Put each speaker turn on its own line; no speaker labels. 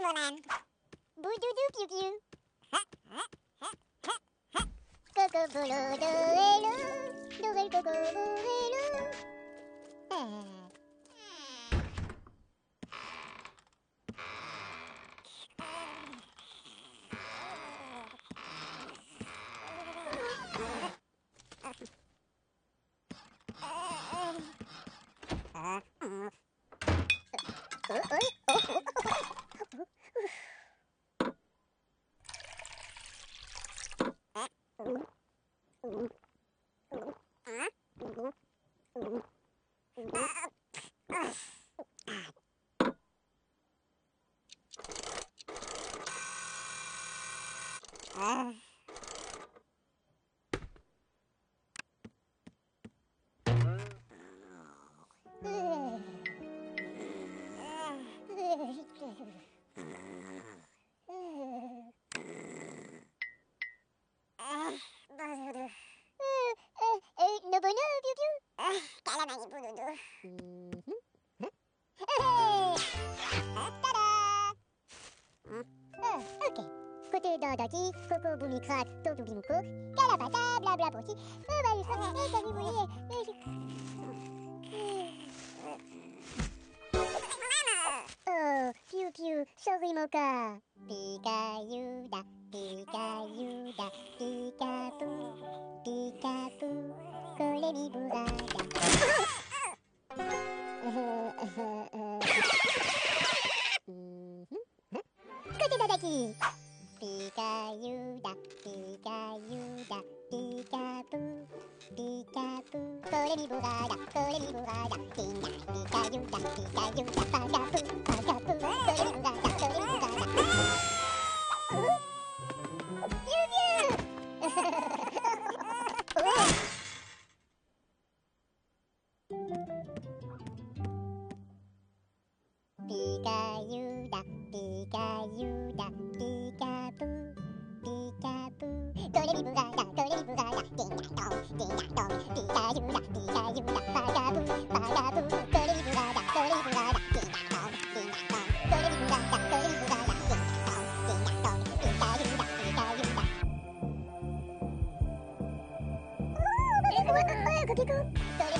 Molang. Boudoudou piou piou. Coco bolo do hello. Nouvelle coco hello. Dadaki, coco boumi crack, toto bimco, calabata, blabla poti, oh, piou piou, sorry moka. Pika yuda, pika pou, kole mi burada. Côté dadaki. Pika yuda, pika pou, kole mi burada, tinga, pika yuda, paga pou, kole mi burada. Piou piou! Pika yuda, pika pou, kole mi burada, dinga dong, pika yuda, paga pou, kole mi burada, dinga dong, kole mi burada, dinga dong, pika yuda. Ooh,